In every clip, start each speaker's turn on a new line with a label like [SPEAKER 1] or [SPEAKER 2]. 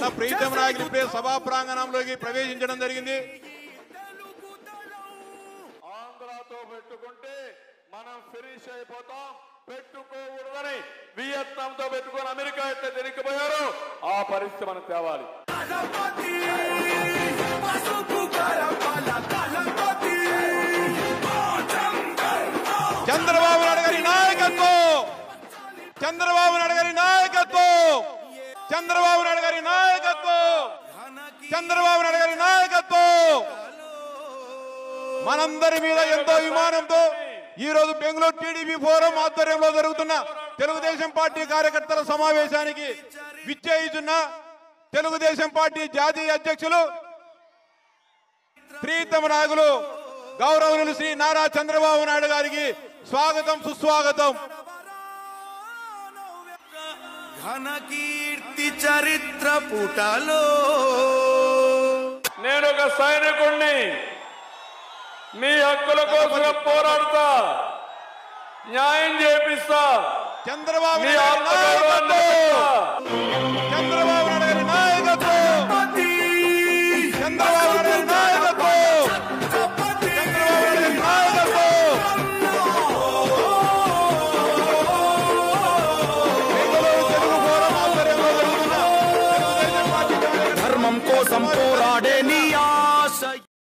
[SPEAKER 1] మన ప్రీతం నాయకులు ఇప్పుడే సభా ప్రాంగణంలోకి ప్రవేశించడం జరిగింది.
[SPEAKER 2] ఆంధ్రతో పెట్టుకుంటే మనం ఫినిష్ అయిపోతాం, పెట్టుకోకూడదని వియత్నాంతో పెట్టుకొని అమెరికా ఎట్లా తిరిగిపోయారో ఆ పరిస్థితి మనం తేవాలి.
[SPEAKER 1] చంద్రబాబు నాయుడు గారి నాయకత్వం, చంద్రబాబు నాయుడు గారి నాయకత్వం, చంద్రబాబు నాయుడు గారి నాయకత్వం, చంద్రబాబు నాయుడు గారి నాయకత్వం మనందరి మీద ఎంతో విమానంతో ఈ రోజు బెంగళూరు టీడీపీ ఫోరం ఆధ్వర్యంలో జరుగుతున్న తెలుగుదేశం పార్టీ కార్యకర్తల సమావేశానికి విచ్చేయుచున్న తెలుగుదేశం పార్టీ జాతీయ అధ్యక్షులు ప్రీతమ నాయకులు గౌరవనీయులు శ్రీ నారా చంద్రబాబు నాయుడు గారికి స్వాగతం, సుస్వాగతం.
[SPEAKER 3] ఘన కీర్తి చరిత్ర పుటలో
[SPEAKER 2] నేను ఒక సైనికుణ్ణి, మీ హక్కుల కోసం పోరాడుతా, న్యాయం చేపిస్తా.
[SPEAKER 1] చంద్రబాబు
[SPEAKER 2] మీ
[SPEAKER 1] నాయుడు నాయకత్వం, చంద్రబాబు నాయుడు గారి నాయకత్వం, చంద్రబాబు నాయుడు నాయకత్వం, చంద్రబాబు నాయుడు నాయకత్వం. బెంగళూరు తెలుగు ఫోరం ఆధ్వర్యంలో జరుగుతున్న తెలుగుదేశం పార్టీ
[SPEAKER 3] ధర్మం కోసం పోరాడే నీ ఆశ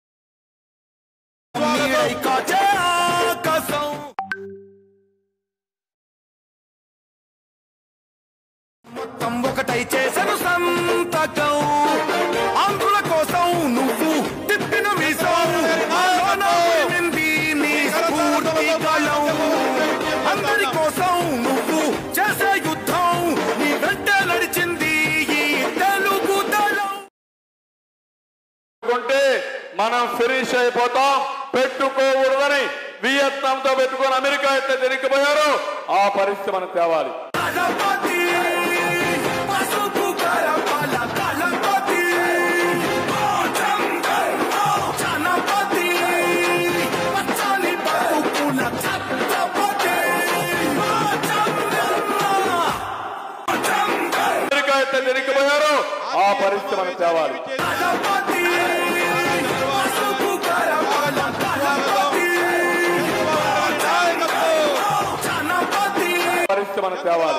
[SPEAKER 3] కాచే ఆకాశం మొత్తం ఒకటై చేసను సంతకం. ఆంధ్రుల కోసం నువ్వు తిప్పిన మీసం నింది నీ స్ఫూర్తి గళం. అందరి కోసం నువ్వు చేసే యుద్ధం నీ వెంట నడిచింది ఈ తెలుగు దళం.
[SPEAKER 2] మనం ఫినిష్ అయిపోతాం, పెట్టుకోకూడదని వియత్నాంతో పెట్టుకొని అమెరికా ఎట్లా తిరిగిపోయారో ఆ పరిస్థితి మనం తేవాలి. అమెరికా ఎట్లా తిరిగిపోయారో ఆ పరిస్థితి మనం తేవాలి. పరిస్థితి మనం తేవాలి.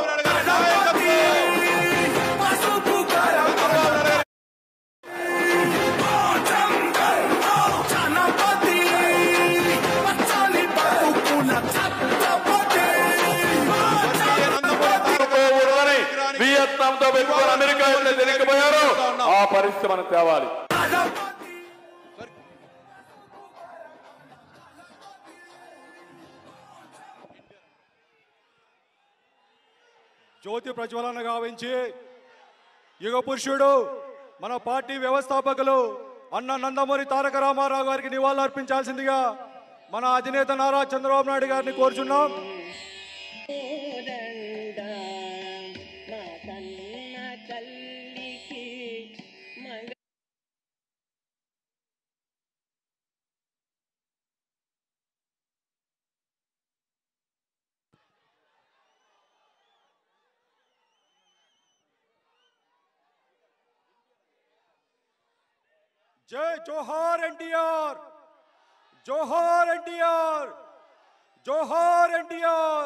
[SPEAKER 2] వియత్నాంతో పెట్టుకొని అమెరికా ఎట్లా తిరిగిపోయారో ఆ పరిస్థితి మనం తేవాలి.
[SPEAKER 4] జ్యోతి ప్రజ్వలన గావించి యుగ పురుషుడు మన పార్టీ వ్యవస్థాపకులు అన్న నందమూరి తారక రామారావు గారికి నివాళులు అర్పించాల్సిందిగా మన అధినేత నారా చంద్రబాబు నాయుడు గారిని కోరుచున్నాం. जय जोहार एनटीआर, जोहार एनटीआर, जोहार एनटीआर.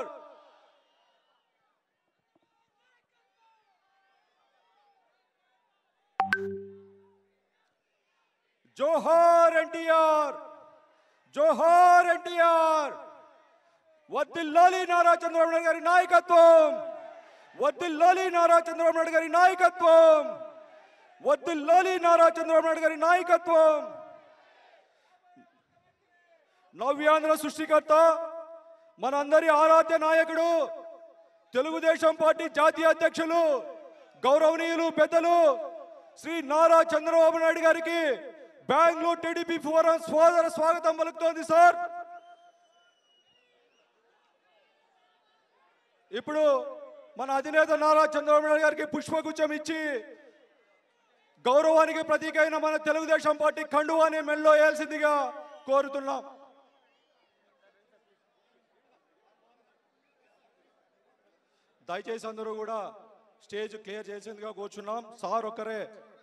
[SPEAKER 4] जोहार एनटीआर, जोहार एनटीआर. वद्दिल्लाली नारा चंद्रबाबु नायुडु गारी नायकत्वं, वद्दिल्लाली नारा चंद्रबाबु नायुडु गारी नायकत्वं, వద్దిల్లాలి నారా చంద్రబాబు నాయుడు గారి నాయకత్వం. నవ్యాంధ్ర సృష్టికర్త మనందరి ఆరాధ్య నాయకుడు తెలుగుదేశం పార్టీ జాతీయ అధ్యక్షులు గౌరవనీయులు పెద్దలు శ్రీ నారా చంద్రబాబు నాయుడు గారికి బెంగళూరు టీడీపీ ఫోరం స్వాగతం పలుకుతోంది. సార్ ఇప్పుడు మన అధినేత నారా చంద్రబాబు నాయుడు గారికి పుష్పగుచ్చం ఇచ్చి గౌరవానికి ప్రతీక అయిన మన తెలుగుదేశం పార్టీ కండువాని మెల్లో వేయాల్సిందిగా కోరుతున్నాం. దయచేసి అందరూ కూడా స్టేజ్ క్లియర్ చేసేందుగా కూర్చున్నాం. సార్ ఒక్కరే.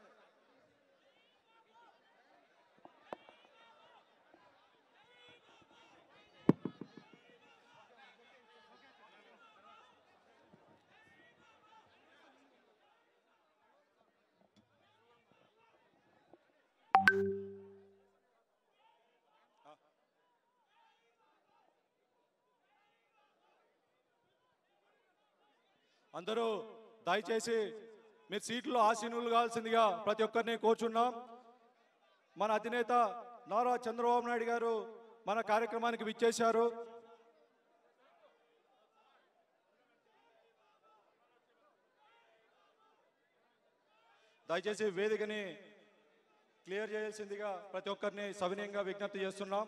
[SPEAKER 4] అందరూ దయచేసి మీరు సీట్లో ఆసీనులు కావాల్సిందిగా ప్రతి ఒక్కరిని కోరుచున్నాం. మన అధినేత నారా చంద్రబాబు నాయుడు గారు మన కార్యక్రమానికి విచ్చేశారు. దయచేసి వేదికని క్లియర్ చేయాల్సిందిగా ప్రతి ఒక్కరిని సవినయంగా విజ్ఞప్తి చేస్తున్నాం.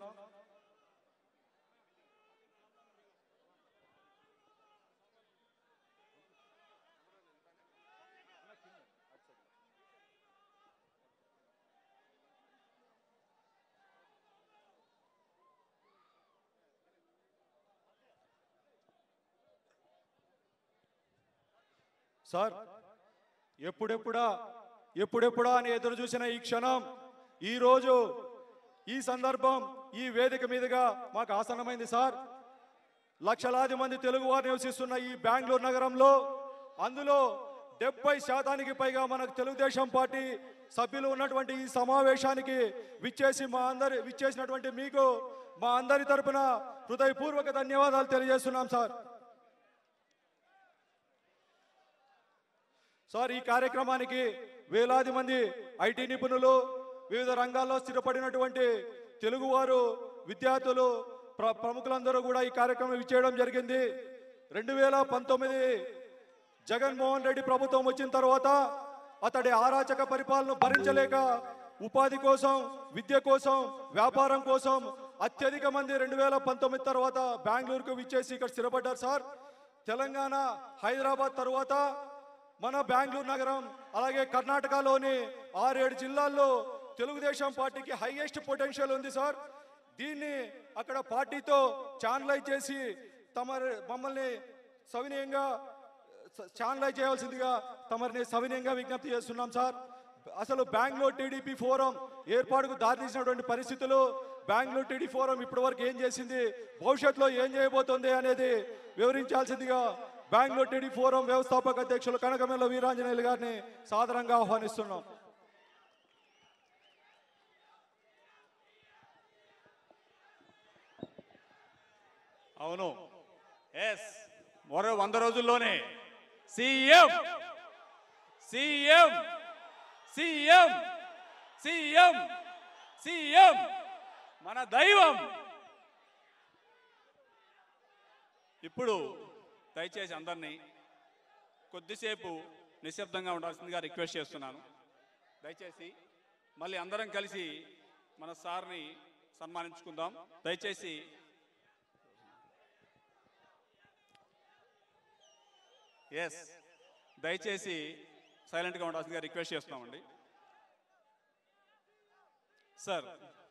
[SPEAKER 4] సార్ ఎప్పుడెప్పుడా అని ఎదురు చూసిన ఈ క్షణం, ఈరోజు ఈ సందర్భం ఈ వేదిక మీదుగా మాకు ఆసన్నమైంది సార్. లక్షలాది మంది తెలుగు వారు నివసిస్తున్న ఈ బెంగళూరు నగరంలో, అందులో 70% పైగా మనకు తెలుగుదేశం పార్టీ సభ్యులు ఉన్నటువంటి ఈ సమావేశానికి విచ్చేసినటువంటి మీకు మా అందరి తరపున హృదయపూర్వక ధన్యవాదాలు తెలియజేస్తున్నాం సార్. సార్, ఈ కార్యక్రమానికి వేలాది మంది ఐటీ నిపుణులు, వివిధ రంగాల్లో స్థిరపడినటువంటి తెలుగువారు, విద్యార్థులు, ప్రముఖులందరూ కూడా ఈ కార్యక్రమం విచ్చేయడం జరిగింది. 2019 జగన్మోహన్ రెడ్డి ప్రభుత్వం వచ్చిన తర్వాత అతడి అరాచక పరిపాలన భరించలేక ఉపాధి కోసం, విద్య కోసం, వ్యాపారం కోసం అత్యధిక మంది 2019 తర్వాత బెంగళూరుకు విచ్చేసి ఇక్కడ స్థిరపడ్డారు సార్. తెలంగాణ, హైదరాబాద్ తర్వాత మన బెంగళూరు నగరం, అలాగే కర్ణాటకలోని 6-7 జిల్లాల్లో తెలుగుదేశం పార్టీకి హైయెస్ట్ పొటెన్షియల్ ఉంది సార్. దీన్ని అక్కడ పార్టీతో ఛానలైజ్ చేసి మమ్మల్ని సవినయంగా ఛానలైజ్ చేయాల్సిందిగా తమరిని సవినయంగా విజ్ఞప్తి చేస్తున్నాం సార్. అసలు బెంగళూరు టీడీపీ ఫోరం ఏర్పాటుకు దారితీసినటువంటి పరిస్థితులు, బెంగళూరు టీడీ ఫోరం ఇప్పటి వరకు ఏం చేసింది, భవిష్యత్తులో ఏం చేయబోతోంది అనేది వివరించాల్సిందిగా బెంగళూరు టీడీ ఫోరం వ్యవస్థాపక అధ్యక్షులు కనకమేళ్ళ వీరాంజనేయులు గారిని సాదరంగా ఆహ్వానిస్తున్నాం.
[SPEAKER 5] అవును, ఎస్, మరో 100 రోజుల్లోనే CM CM CM CM CM మన దైవం. ఇప్పుడు దయచేసి అందరినీ కొద్దిసేపు నిశ్శబ్దంగా ఉండాల్సిందిగా రిక్వెస్ట్ చేస్తున్నాను. దయచేసి మళ్ళీ అందరం కలిసి మన సార్ని సన్మానించుకుందాం. దయచేసి దయచేసి సైలెంట్గా ఉండాల్సిందిగా రిక్వెస్ట్ చేస్తున్నామండి. సార్,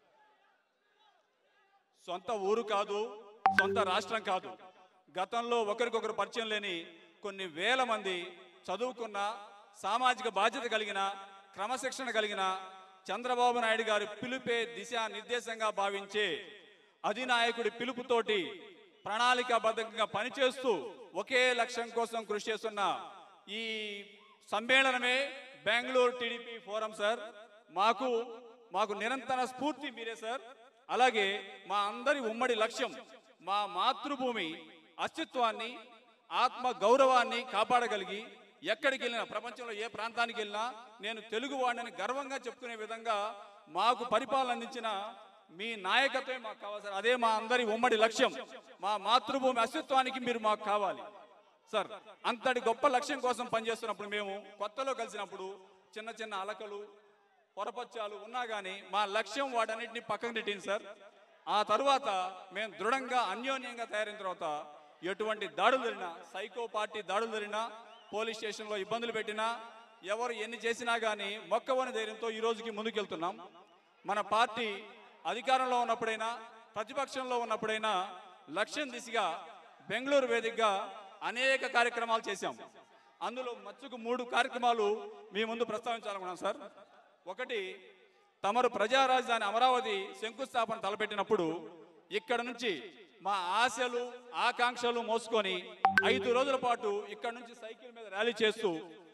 [SPEAKER 5] సొంత ఊరు కాదు, సొంత రాష్ట్రం కాదు, గతంలో ఒకరికొకరు పరిచయం లేని కొన్ని వేల మంది చదువుకున్న, సామాజిక బాధ్యత కలిగిన, క్రమశిక్షణ కలిగిన, చంద్రబాబు నాయుడు గారి పిలుపే దిశా నిర్దేశంగా భావించే అధినాయకుడి పిలుపుతోటి ప్రణాళికాబద్ధంగా పనిచేస్తూ ఒకే లక్ష్యం కోసం కృషి చేస్తున్న ఈ సమ్మేళనమే బెంగళూరు టీడీపీ ఫోరం సార్. మాకు నిరంతర స్ఫూర్తి మీరే సార్. అలాగే మా అందరి ఉమ్మడి లక్ష్యం మా మాతృభూమి అస్తిత్వాన్ని, ఆత్మ గౌరవాన్ని కాపాడగలిగి ఎక్కడికి వెళ్ళినా, ప్రపంచంలో ఏ ప్రాంతానికి వెళ్ళినా నేను తెలుగు వాడిని గర్వంగా చెప్పుకునే విధంగా మాకు పరిపాలన అందించిన మీ నాయకత్వమే మాకు కావాలి సార్. అదే మా అందరి ఉమ్మడి లక్ష్యం. మా మాతృభూమి అస్తిత్వానికి మీరు మాకు కావాలి సార్. అంతటి గొప్ప లక్ష్యం కోసం పనిచేస్తున్నప్పుడు మేము కొత్తలో కలిసినప్పుడు చిన్న చిన్న అలకలు, పొరపచ్చాలు ఉన్నా కానీ మా లక్ష్యం వాటన్నిటిని పక్కకు నెట్టింది సార్. ఆ తరువాత మేము దృఢంగా అన్యోన్యంగా తయారైన తర్వాత ఎటువంటి దాడులు జరిగినా, సైకో పార్టీ దాడులు జరిగినా, పోలీస్ స్టేషన్లో ఇబ్బందులు పెట్టినా, ఎవరు ఎన్ని చేసినా కానీ మొక్కవని ధైర్యంతో ఈ రోజుకి ముందుకెళ్తున్నాం. మన పార్టీ అధికారంలో ఉన్నప్పుడైనా, ప్రతిపక్షంలో ఉన్నప్పుడైనా లక్ష్యం దిశగా బెంగళూరు వేదికగా అనేక కార్యక్రమాలు చేశాం. అందులో మచ్చుకు 3 కార్యక్రమాలు మీ ముందు ప్రస్తావించాలనుకున్నాను సార్. ఒకటి, తమరు ప్రజా రాజధాని అమరావతి శంకుస్థాపన తలపెట్టినప్పుడు ఇక్కడ నుంచి మా ఆశలు ఆకాంక్షలు మోసుకొని 5 రోజుల పాటు ఇక్కడ నుంచి సైకిల్ మీద ర్యాలీ చేస్తూ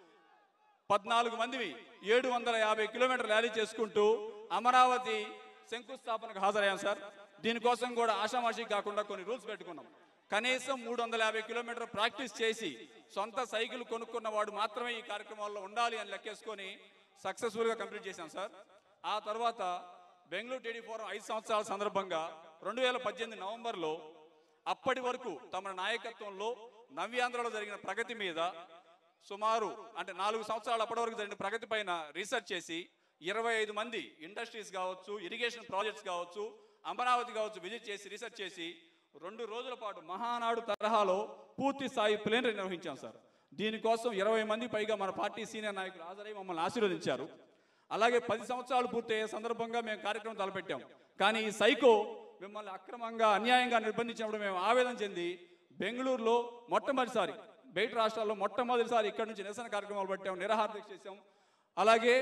[SPEAKER 5] 14 మందివి 750 కిలోమీటర్లు ర్యాలీ చేసుకుంటూ అమరావతి శంకుస్థాపనకు హాజరయ్యాం సార్. దీనికోసం కూడా ఆషామాషి కాకుండా కొన్ని రూల్స్ పెట్టుకున్నాం. కనీసం 350 కిలోమీటర్ ప్రాక్టీస్ చేసి సొంత సైకిల్ కొనుక్కున్న వాడు మాత్రమే ఈ కార్యక్రమాల్లో ఉండాలి అని లెక్కేసుకొని సక్సెస్ఫుల్గా కంప్లీట్ చేశాం సార్. ఆ తర్వాత బెంగళూరు టీడీ ఫోరం 5 సంవత్సరాల సందర్భంగా 2018 నవంబర్లో అప్పటి వరకు తమ నాయకత్వంలో నవ్యాంధ్రలో జరిగిన ప్రగతి మీద సుమారు అంటే 4 సంవత్సరాలు అప్పటి వరకు జరిగిన ప్రగతి పైన రీసెర్చ్ చేసి 25 మంది ఇండస్ట్రీస్ కావచ్చు, ఇరిగేషన్ ప్రాజెక్ట్స్ కావచ్చు, అమరావతి కావచ్చు విజిట్ చేసి రీసెర్చ్ చేసి 2 రోజుల పాటు మహానాడు తరహాలో పూర్తి స్థాయి ప్లేనరీ నిర్వహించాం సార్. దీనికోసం 20 మంది పైగా మన పార్టీ సీనియర్ నాయకులు హాజరై మమ్మల్ని ఆశీర్వదించారు. అలాగే 10 సంవత్సరాలు పూర్తయ్యే సందర్భంగా మేము కార్యక్రమం తలపెట్టాం. కానీ ఈ సైకో మిమ్మల్ని అక్రమంగా అన్యాయంగా నిర్బంధించినప్పుడు మేము ఆవేదన చెంది బెంగళూరులో మొట్టమొదటిసారి, బయట రాష్ట్రాల్లో మొట్టమొదటిసారి ఇక్కడ నుంచి నిరసన కార్యక్రమాలు పెట్టాం, నిరాహార దీక్ష చేసాం. అలాగే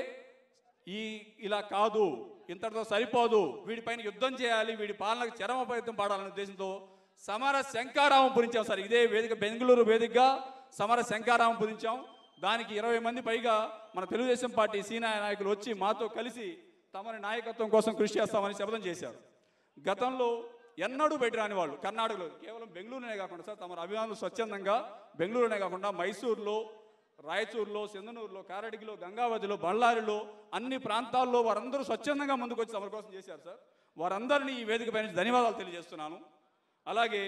[SPEAKER 5] ఇలా కాదు, ఇంతటితో సరిపోదు, వీడిపైన యుద్ధం చేయాలి, వీడి పాలనకు చరమ ప్రయత్నం పాడాలనే ఉద్దేశంతో సమర శంకారావం పూరించాం సార్. ఇదే వేదిక, బెంగళూరు వేదికగా సమర శంకారావం పూరించాం. దానికి 20 మంది పైగా మన తెలుగుదేశం పార్టీ సీనియర్ నాయకులు వచ్చి మాతో కలిసి తమని నాయకత్వం కోసం కృషి చేస్తామని శపథం చేశారు. గతంలో ఎన్నడూ బయట రాని వాళ్ళు కర్ణాటకలో, కేవలం బెంగళూరునే కాకుండా సార్ తమ అభిమానులు స్వచ్ఛందంగా బెంగళూరునే కాకుండా మైసూరులో, రాయచూరులో, సింధనూరులో, కారడిగిలో, గంగావతిలో, బళ్ళారిలో అన్ని ప్రాంతాల్లో వారందరూ స్వచ్ఛందంగా ముందుకు వచ్చి తమ కోసం చేశారు సార్. వారందరినీ ఈ వేదిక పైన ధన్యవాదాలు తెలియజేస్తున్నాను. అలాగే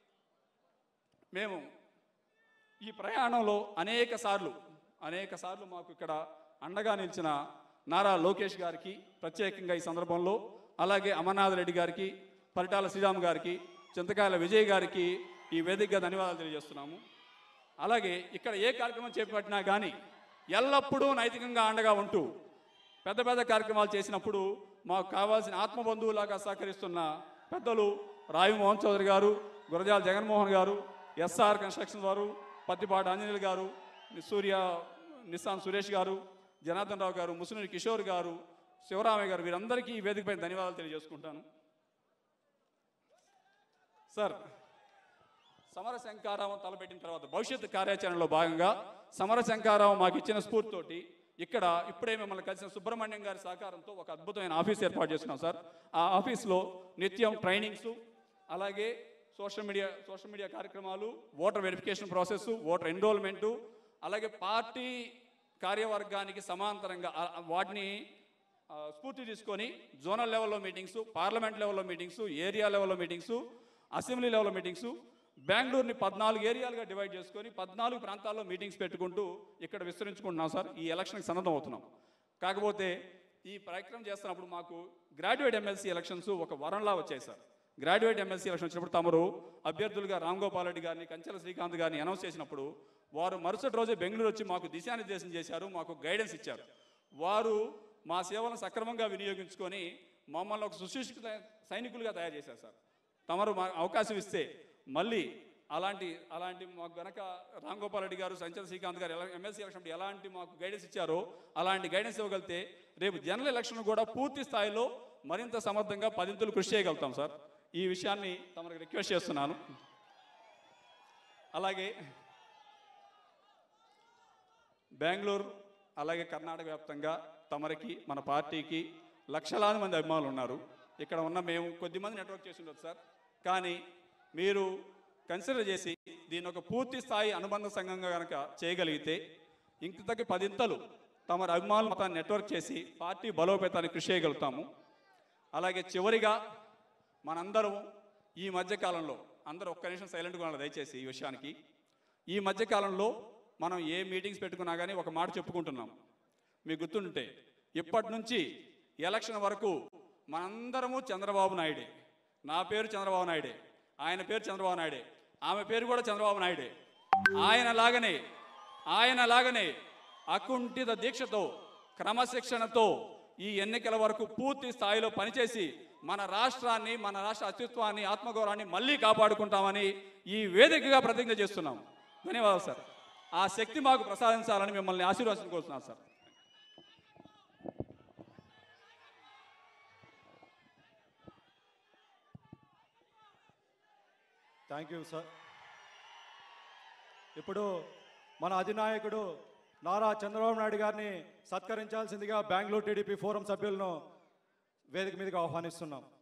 [SPEAKER 5] మేము ఈ ప్రయాణంలో అనేక సార్లు మాకు ఇక్కడ అండగా నిలిచిన నారా లోకేష్ గారికి ప్రత్యేకంగా ఈ సందర్భంలో, అలాగే అమర్నాథ్ రెడ్డి గారికి, పరిటాల శ్రీరామ్ గారికి, చింతకాయల విజయ్ గారికి ఈ వేదికగా ధన్యవాదాలు తెలియజేస్తున్నాము. అలాగే ఇక్కడ ఏ కార్యక్రమం చేపట్టినా కానీ ఎల్లప్పుడూ నైతికంగా అండగా ఉంటూ పెద్ద పెద్ద కార్యక్రమాలు చేసినప్పుడు మాకు కావాల్సిన ఆత్మబంధువులాగా సహకరిస్తున్న పెద్దలు రావి మోహన్ చౌదరి గారు, గురజాల జగన్మోహన్ గారు, ఎస్ఆర్ కన్స్ట్రక్షన్ వారు, పత్తిపాటి ఆంజనేయులు గారు, నిస్సాన్ సురేష్ గారు, జనార్దన్ రావు గారు, ముసునూరి కిషోర్ గారు, శివరామయ్య గారు, వీరందరికీ ఈ వేదికపై ధన్యవాదాలు తెలియజేసుకుంటాను. సార్, సమర శంకారావం తలపెట్టిన తర్వాత భవిష్యత్తు కార్యాచరణలో భాగంగా సమర శంకారావం మాకు ఇచ్చిన స్ఫూర్తితోటి ఇప్పుడే మిమ్మల్ని కలిసిన సుబ్రహ్మణ్యం గారి సహకారంతో ఒక అద్భుతమైన ఆఫీస్ ఏర్పాటు చేస్తున్నాం సార్. ఆ ఆఫీస్లో నిత్యం ట్రైనింగ్స్, అలాగే సోషల్ మీడియా కార్యక్రమాలు, voter verification process, voter enrolment, అలాగే పార్టీ కార్యవర్గానికి సమాంతరంగా వాటిని స్ఫూర్తి తీసుకొని జోనల్ లెవెల్లో మీటింగ్స్, పార్లమెంట్ లెవెల్లో మీటింగ్స్, ఏరియా లెవెల్లో మీటింగ్స్, అసెంబ్లీ లెవెల్లో మీటింగ్స్, బెంగళూరుని 14 ఏరియాలుగా డివైడ్ చేసుకొని 14 ప్రాంతాల్లో మీటింగ్స్ పెట్టుకుంటూ ఇక్కడ విస్తరించుకుంటున్నాం సార్. ఈ ఎలక్షన్కి సన్నద్ధం అవుతున్నాం. కాకపోతే ఈ ప్రయత్నం చేస్తున్నప్పుడు మాకు గ్రాడ్యుయేట్ ఎమ్మెల్సీ ఎలక్షన్స్ ఒక వరంలా వచ్చాయి సార్. గ్రాడ్యుయేట్ ఎమ్మెల్సీ ఎలక్షన్ వచ్చినప్పుడు తమరు అభ్యర్థులుగా రామ్ గోపాల్ రెడ్డి గారిని, కంచెల శ్రీకాంత్ గారిని అనౌన్స్ చేసినప్పుడు వారు మరుసటి రోజే బెంగళూరు వచ్చి మాకు దిశానిర్దేశం చేశారు, మాకు గైడెన్స్ ఇచ్చారు. వారు మా సేవలను సక్రమంగా వినియోగించుకొని మమ్మల్ని ఒక సుశిక్షిత సైనికులుగా తయారు చేశారు సార్. తమరు మా అవకాశం ఇస్తే మళ్ళీ అలాంటి మాకు గనక రామ్ గోపాల్ రెడ్డి గారు, కంచెల శ్రీకాంత్ గారు ఎమ్మెల్సీ ఎలక్షన్ ఎలాంటి మాకు గైడెన్స్ ఇచ్చారో అలాంటి గైడెన్స్ ఇవ్వగలిగితే రేపు జనరల్ ఎలక్షన్ కూడా పూర్తి స్థాయిలో మరింత సమర్థంగా 10 కృషి చేయగలుగుతాం సార్. ఈ విషయాన్ని తమకు రిక్వెస్ట్ చేస్తున్నాను. అలాగే బెంగళూరు అలాగే కర్ణాటక వ్యాప్తంగా తమరికి, మన పార్టీకి లక్షలాది మంది అభిమానులు ఉన్నారు. ఇక్కడ ఉన్న మేము కొద్దిమంది నెట్వర్క్ చేసి ఉండొచ్చు సార్. కానీ మీరు కన్సిడర్ చేసి దీని ఒక పూర్తి స్థాయి అనుబంధ సంఘంగా కనుక చేయగలిగితే ఇంతకి 10 తమ అభిమానులు మొత్తాన్ని నెట్వర్క్ చేసి పార్టీ బలోపేతానికి కృషి చేయగలుగుతాము. అలాగే చివరిగా మనందరం ఈ మధ్యకాలంలో అందరూ ఒక్క నిమిషం సైలెంట్గా ఉండాలి దయచేసి ఈ విషయానికి. ఈ మధ్యకాలంలో మనం ఏ మీటింగ్స్ పెట్టుకున్నా కానీ ఒక మాట చెప్పుకుంటున్నాం. మీకు గుర్తుంటే ఇప్పటి నుంచి ఎలక్షన్ వరకు మనందరము చంద్రబాబు నాయుడే. నా పేరు చంద్రబాబు నాయుడే, ఆయన పేరు చంద్రబాబు నాయుడే, ఆమె పేరు కూడా చంద్రబాబు నాయుడే. ఆయనలాగనే అకుంఠిత దీక్షతో, క్రమశిక్షణతో ఈ ఎన్నికల వరకు పూర్తి స్థాయిలో పనిచేసి మన రాష్ట్రాన్ని, మన రాష్ట్ర అస్తిత్వాన్ని, ఆత్మగౌరవాన్ని మళ్ళీ కాపాడుకుంటామని ఈ వేదికగా ప్రతిజ్ఞ చేస్తున్నాం. ధన్యవాదాలు సార్. ఆ శక్తి మాకు ప్రసాదించాలని మిమ్మల్ని ఆశీర్వదించుకోతున్నాను సార్.
[SPEAKER 4] Thank you sir. ఇప్పుడు మన అధినాయకుడు నారా చంద్రబాబు నాయుడు గారిని సత్కరించాల్సిందిగా బెంగళూరు టీడీపీ ఫోరం సభ్యులను వేదిక మీదకి ఆహ్వానిస్తున్నాం.